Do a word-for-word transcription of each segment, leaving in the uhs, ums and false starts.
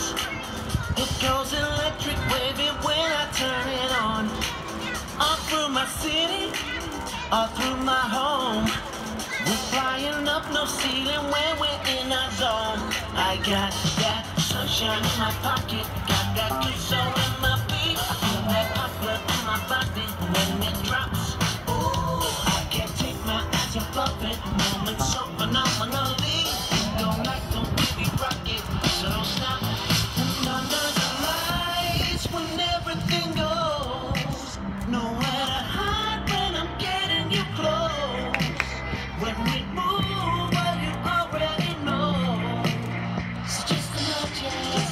bones. It goes electric wavy when I turn it on. All through my city, all through my home. We're flying up no ceiling when we're in our zone. I got that sunshine in my pocket, got that good soul in my feet. I feel that hot blood in my body when it drops. Ooh, I can't take my eyes above it. Moment so phenomenally. Go like the baby rocket, so don't stop. And under the lights when everything goes. Nowhere to hide when I'm getting you close. When we move, well, you already know. So just imagine.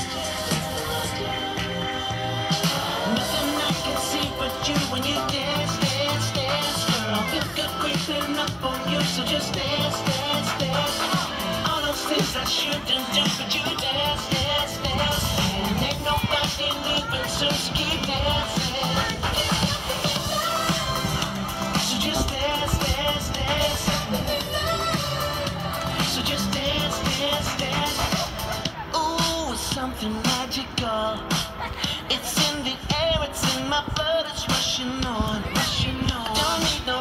Nothing I can see but you when you dance, dance, dance. Girl, feel good creeping up on you, so just dance, dance, dance. All those things I shouldn't do, but you dance, dance, dance. And ain't nobody leaving, so just keep dancing. So just dance, dance, dance. So just dance, dance, dance. Ooh, it's something magical. It's in the air, it's in my blood, it's rushing on, rushing on. Don't need no